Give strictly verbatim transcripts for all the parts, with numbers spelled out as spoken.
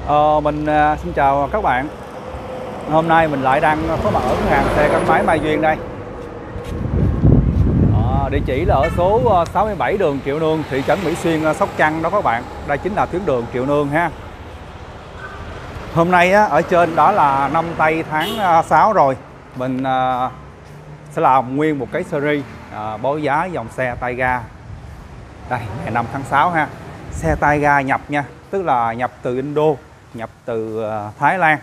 Ờ, mình à, xin chào các bạn. Hôm nay mình lại đang có mặt ở cửa hàng xe gắn máy Mai Duyên đây. Ờ, địa chỉ là ở số ờ, sáu mươi bảy đường Triệu Nương, thị trấn Mỹ Xuyên, ờ, Sóc Trăng đó các bạn. Đây chính là tuyến đường Triệu Nương ha. Hôm nay á, ở trên đó là năm tây tháng ờ, sáu rồi. Mình ờ, sẽ làm nguyên một cái series ờ, báo giá dòng xe tay ga. Đây, ngày năm tháng sáu ha. Xe tay ga nhập nha, tức là nhập từ Indo, nhập từ ờ, Thái Lan.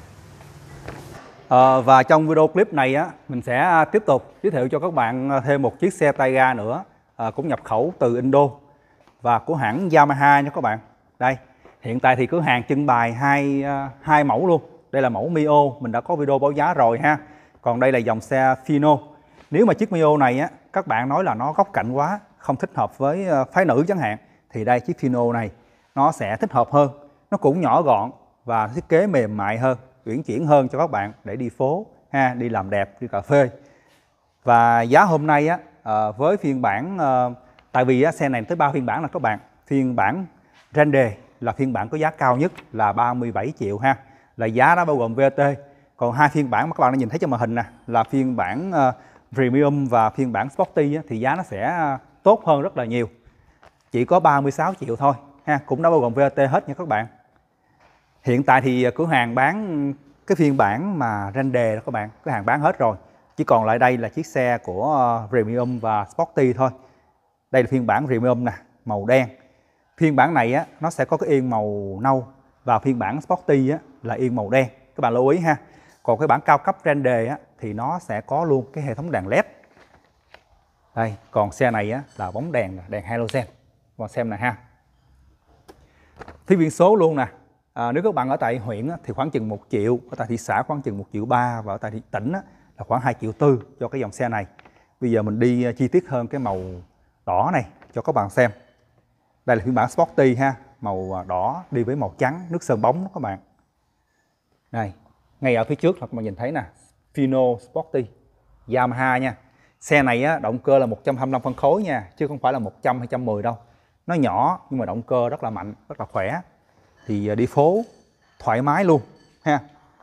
Ờ, và trong video clip này á, mình sẽ tiếp tục giới thiệu cho các bạn thêm một chiếc xe tay ga nữa, à, cũng nhập khẩu từ Indo và của hãng Yamaha nha các bạn. Đây, hiện tại thì cửa hàng trưng bày hai hai mẫu luôn. Đây là mẫu Mio, mình đã có video báo giá rồi ha. Còn đây là dòng xe Fino. Nếu mà chiếc Mio này á, các bạn nói là nó góc cạnh quá, không thích hợp với phái nữ chẳng hạn, thì đây chiếc Fino này nó sẽ thích hợp hơn. Nó cũng nhỏ gọn và thiết kế mềm mại hơn, uyển chuyển hơn cho các bạn để đi phố ha, đi làm đẹp, đi cà phê. Và giá hôm nay á, à, với phiên bản à, tại vì á, xe này tới ba phiên bản là các bạn. Phiên bản Grande là phiên bản có giá cao nhất là ba mươi bảy triệu ha, là giá đó bao gồm vê a tê. Còn hai phiên bản mà các bạn đã nhìn thấy trên màn hình nè là phiên bản uh, Premium và phiên bản Sporty á, thì giá nó sẽ tốt hơn rất là nhiều, chỉ có ba mươi sáu triệu thôi ha, cũng đã bao gồm vê a tê hết nha các bạn. Hiện tại thì cửa hàng bán cái phiên bản mà Grande đó các bạn, cửa hàng bán hết rồi. Chỉ còn lại đây là chiếc xe của Premium và Sporty thôi. Đây là phiên bản Premium nè, màu đen. Phiên bản này á, nó sẽ có cái yên màu nâu và phiên bản Sporty á, là yên màu đen. Các bạn lưu ý ha. Còn cái bản cao cấp Grande á, thì nó sẽ có luôn cái hệ thống đèn led. Đây, còn xe này á, là bóng đèn, đèn halogen. Còn xem nè ha. Phía biển số luôn nè. À, nếu các bạn ở tại huyện á, thì khoảng chừng một triệu, ở tại thị xã khoảng chừng một triệu ba và ở tại thị tỉnh á, là khoảng hai triệu tư cho cái dòng xe này. Bây giờ mình đi chi tiết hơn cái màu đỏ này cho các bạn xem. Đây là phiên bản Sporty ha, màu đỏ đi với màu trắng nước sơn bóng đó các bạn. Đây, ngay ở phía trước là các bạn nhìn thấy nè, Fino Sporty Yamaha nha. Xe này á, động cơ là một trăm hai mươi lăm phân khối nha, chứ không phải là một trăm hay một trăm mười đâu. Nó nhỏ nhưng mà động cơ rất là mạnh, rất là khỏe. Thì đi phố thoải mái luôn ha.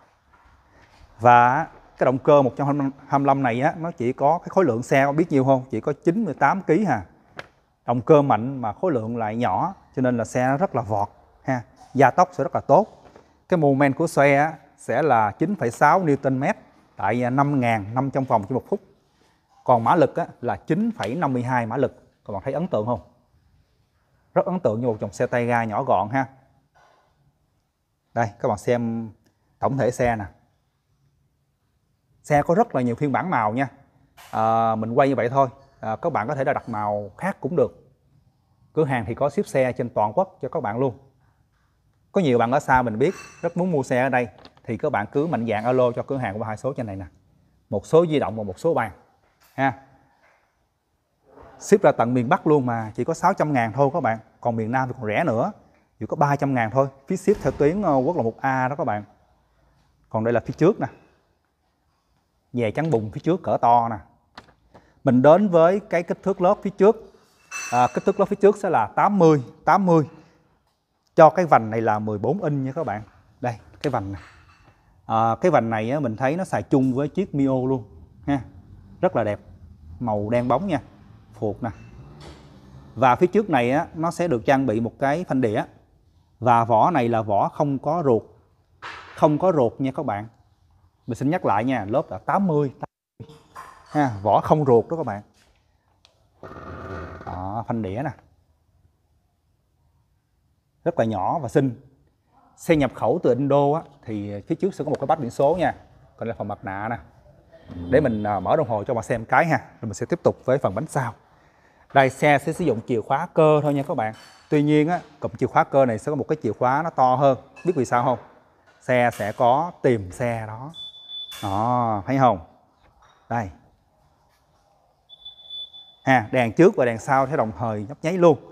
Và cái động cơ một trăm hai mươi lăm này á, nó chỉ có cái khối lượng xe, có biết nhiêu không? Chỉ có chín mươi tám ki lô gam hà. Động cơ mạnh mà khối lượng lại nhỏ, cho nên là xe nó rất là vọt ha. Gia tốc sẽ rất là tốt. Cái mô men của xe á, sẽ là chín phẩy sáu Newton mét tại năm nghìn năm trăm vòng trên một phút. Còn mã lực á, là chín phẩy năm mươi hai mã lực. Các bạn thấy ấn tượng không? Rất ấn tượng như một dòng xe tay ga nhỏ gọn ha. Đây, các bạn xem tổng thể xe nè. Xe có rất là nhiều phiên bản màu nha. À, mình quay như vậy thôi. À, các bạn có thể là đặt màu khác cũng được. Cửa hàng thì có ship xe trên toàn quốc cho các bạn luôn. Có nhiều bạn ở xa mình biết rất muốn mua xe ở đây, thì các bạn cứ mạnh dạn alo cho cửa hàng qua hai số trên này nè. Một số di động và một số bàn ha. Ship ra tận miền Bắc luôn mà chỉ có sáu trăm ngàn thôi các bạn. Còn miền Nam thì còn rẻ nữa, chỉ có ba trăm ngàn thôi. Phí ship theo tuyến quốc lộ một A đó các bạn. Còn đây là phía trước nè, dè trắng bùng phía trước cỡ to nè. Mình đến với cái kích thước lớp phía trước. à, Kích thước lớp phía trước sẽ là tám mươi tám mươi. Cho cái vành này là mười bốn inch nha các bạn. Đây, cái vành này. À, cái vành này á, mình thấy nó xài chung với chiếc Mio luôn ha. Rất là đẹp. Màu đen bóng nha. Phuộc nè. Và phía trước này á, nó sẽ được trang bị một cái phanh đĩa. Và vỏ này là vỏ không có ruột. Không có ruột nha các bạn. Mình xin nhắc lại nha, lớp là tám mươi ha, vỏ không ruột đó các bạn. Đó, phanh đĩa nè. Rất là nhỏ và xinh. Xe nhập khẩu từ Indo á, thì phía trước sẽ có một cái bát biển số nha. Còn là phần mặt nạ nè. Để mình mở đồng hồ cho bạn xem cái ha. Rồi mình sẽ tiếp tục với phần bánh sau. Đây, xe sẽ sử dụng chìa khóa cơ thôi nha các bạn. Tuy nhiên á, cụm chìa khóa cơ này sẽ có một cái chìa khóa nó to hơn. Biết vì sao không? Xe sẽ có tìm xe đó. Đó, thấy không? Đây. Ha, đèn trước và đèn sau sẽ đồng thời nhấp nháy luôn.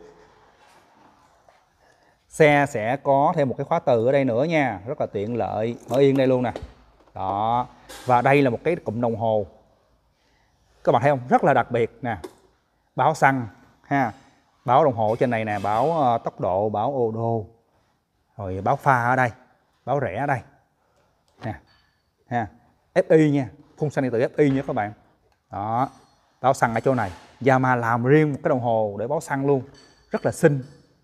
Xe sẽ có thêm một cái khóa từ ở đây nữa nha, rất là tiện lợi. Mở yên đây luôn nè. Đó. Và đây là một cái cụm đồng hồ. Các bạn thấy không? Rất là đặc biệt nè. Báo xăng ha. Báo đồng hồ trên này nè, báo uh, tốc độ, báo ô đô. Rồi báo pha ở đây, báo rẽ ở đây ha, ha. ép i nha, phun xăng điện tử ép i nha các bạn. Đó, báo xăng ở chỗ này. Yamaha làm riêng một cái đồng hồ để báo xăng luôn, rất là xinh.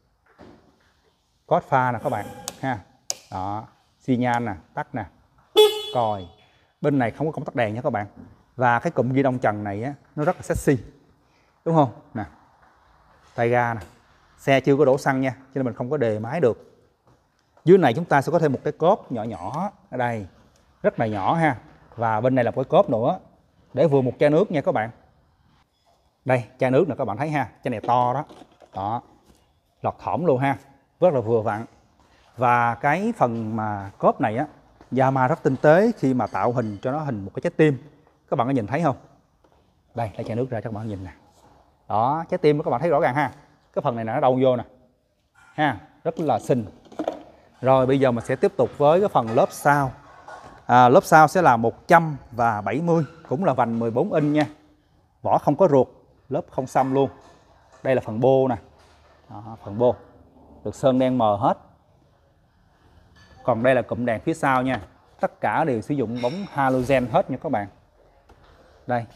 Code pha nè các bạn ha. Đó, xi nhan nè, tắt nè, còi. Bên này không có công tắc đèn nha các bạn. Và cái cụm ghi đông trần này á, nó rất là sexy, đúng không nè. Tay ga nè, xe chưa có đổ xăng nha, cho nên mình không có đề máy được. Dưới này chúng ta sẽ có thêm một cái cốp nhỏ nhỏ ở đây, rất là nhỏ ha. Và bên này là một cái cốp nữa để vừa một chai nước nha các bạn. Đây, chai nước nè các bạn thấy ha, chai này to đó. Đó, lọt thỏm luôn ha, rất là vừa vặn. Và cái phần mà cốp này á, Yamaha rất tinh tế khi mà tạo hình cho nó hình một cái trái tim. Các bạn có nhìn thấy không? Đây, lấy chai nước ra cho các bạn nhìn nè. Đó, trái tim các bạn thấy rõ ràng ha. Cái phần này nó đâu vô nè ha, rất là xinh. Rồi bây giờ mình sẽ tiếp tục với cái phần lớp sau. à, Lớp sau sẽ là một trăm và bảy mươi, cũng là vành mười bốn inch nha. Vỏ không có ruột, lớp không xăm luôn. Đây là phần bô nè. Đó, phần bô được sơn đen mờ hết. Còn đây là cụm đèn phía sau nha. Tất cả đều sử dụng bóng halogen hết nha các bạn. Đây,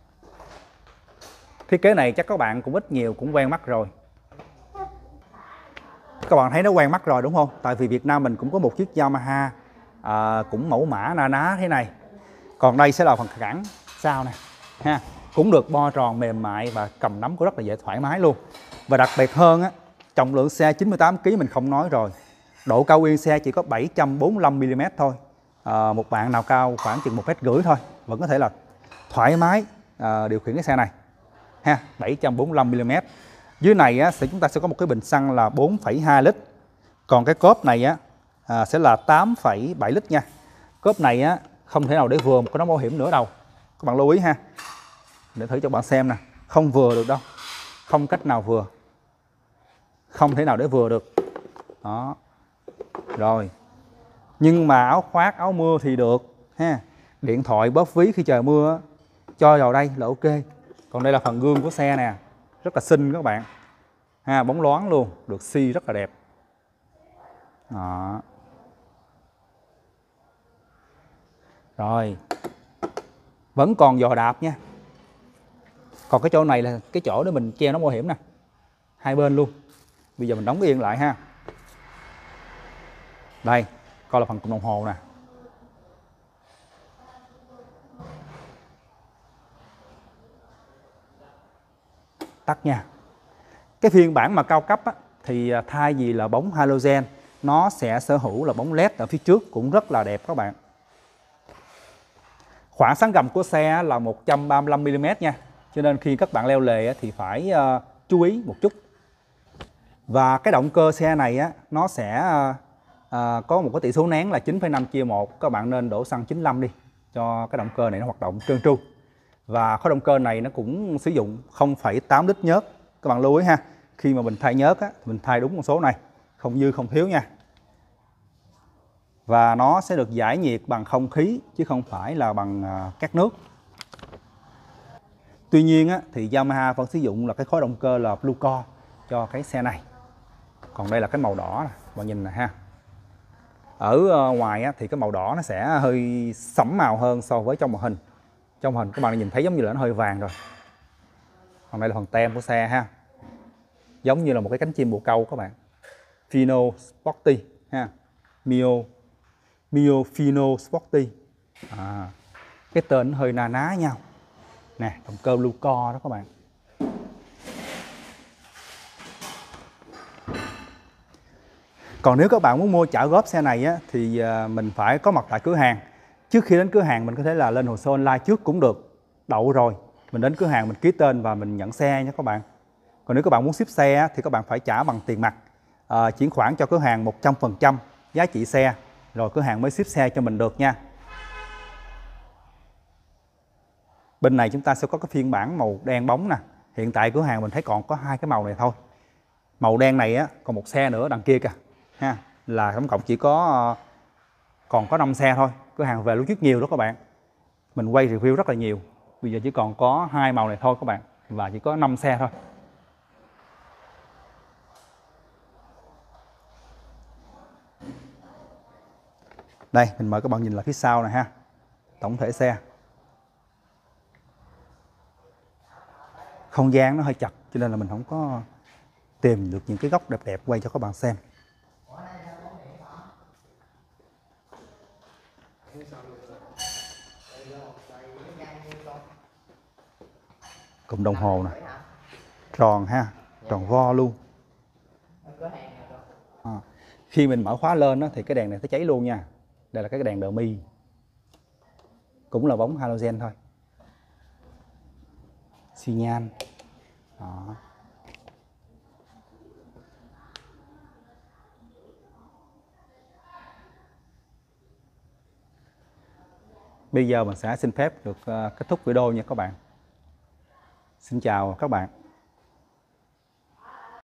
thiết kế này chắc các bạn cũng ít nhiều cũng quen mắt rồi. Các bạn thấy nó quen mắt rồi đúng không? Tại vì Việt Nam mình cũng có một chiếc Yamaha à, cũng mẫu mã na ná thế này. Còn đây sẽ là phần cẳng sau nè ha, cũng được bo tròn mềm mại và cầm nắm cũng rất là dễ thoải mái luôn. Và đặc biệt hơn á, trọng lượng xe chín mươi tám ki lô gam mình không nói rồi. Độ cao yên xe chỉ có bảy trăm bốn mươi lăm mi li mét thôi. À, một bạn nào cao khoảng chừng một mét rưỡi thôi vẫn có thể là thoải mái à, điều khiển cái xe này ha, bảy trăm bốn mươi lăm mi li mét. Dưới này á, sẽ chúng ta sẽ có một cái bình xăng là bốn phẩy hai lít. Còn cái cốp này á, à, sẽ là tám phẩy bảy lít nha. Cốp này á, không thể nào để vừa một cái nón bảo hiểm nữa đâu. Các bạn lưu ý ha. Để thử cho bạn xem nè. Không vừa được đâu. Không cách nào vừa. Không thể nào để vừa được. Đó. Rồi. Nhưng mà áo khoác, áo mưa thì được ha. Điện thoại bóp ví khi trời mưa cho vào đây là ok. Còn đây là phần gương của xe nè. Rất là xinh các bạn ha, bóng loáng luôn, được xi rất là đẹp. Đó. Rồi, vẫn còn giò đạp nha. Còn cái chỗ này là cái chỗ để mình treo nón bảo hiểm nè, hai bên luôn. Bây giờ mình đóng yên lại ha. Đây, coi là phần cụm đồng hồ nè. Tắt nha. Cái phiên bản mà cao cấp á, thì thay vì là bóng halogen, nó sẽ sở hữu là bóng led ở phía trước cũng rất là đẹp các bạn. Khoảng sáng gầm của xe là một trăm ba mươi lăm mi li mét nha. Cho nên khi các bạn leo lề thì phải uh, chú ý một chút. Và cái động cơ xe này á, nó sẽ uh, uh, có một cái tỷ số nén là chín phẩy năm chia một. Các bạn nên đổ xăng chín mươi lăm đi cho cái động cơ này nó hoạt động trơn tru. Và khối động cơ này nó cũng sử dụng không phẩy tám lít nhớt. Các bạn lưu ý ha. Khi mà mình thay nhớt á, mình thay đúng con số này, không dư không thiếu nha. Và nó sẽ được giải nhiệt bằng không khí chứ không phải là bằng uh, cát nước. Tuy nhiên á, thì Yamaha vẫn sử dụng là cái khối động cơ là Blue Core cho cái xe này. Còn đây là cái màu đỏ này, bạn nhìn nè ha. Ở uh, ngoài á, thì cái màu đỏ nó sẽ hơi sẫm màu hơn so với trong màn hình. Trong màn hình các bạn nhìn thấy giống như là nó hơi vàng rồi. Còn đây là phần tem của xe ha. Giống như là một cái cánh chim bồ câu các bạn. Fino Sporty ha. Mio Mio Fino Sporty. À, cái tên nó hơi na ná nhau. Nè, động cơ Blue Core đó các bạn. Còn nếu các bạn muốn mua trả góp xe này á, thì mình phải có mặt tại cửa hàng. Trước khi đến cửa hàng mình có thể là lên hồ sơ online trước cũng được. Đậu rồi, mình đến cửa hàng mình ký tên và mình nhận xe nha các bạn. Còn nếu các bạn muốn ship xe thì các bạn phải trả bằng tiền mặt, à, chuyển khoản cho cửa hàng một trăm phần trăm giá trị xe, rồi cửa hàng mới ship xe cho mình được nha. Bên này chúng ta sẽ có cái phiên bản màu đen bóng nè. Hiện tại cửa hàng mình thấy còn có hai cái màu này thôi. Màu đen này á, còn một xe nữa đằng kia kìa ha, là tổng cộng chỉ có còn có năm xe thôi. Cửa hàng về lúc trước nhiều đó các bạn. Mình quay review rất là nhiều. Bây giờ chỉ còn có hai màu này thôi các bạn, và chỉ có năm xe thôi. Đây, mình mời các bạn nhìn lại phía sau này ha. Tổng thể xe. Không gian nó hơi chật cho nên là mình không có tìm được những cái góc đẹp đẹp quay cho các bạn xem. Cụm đồng hồ nè, tròn ha, tròn vo luôn. À, khi mình mở khóa lên đó, thì cái đèn này nó cháy luôn nha. Đây là cái đèn đờ mi, cũng là bóng halogen thôi. Xi nhan. Đó. Bây giờ mình sẽ xin phép được uh, kết thúc video nha các bạn. Xin chào các bạn.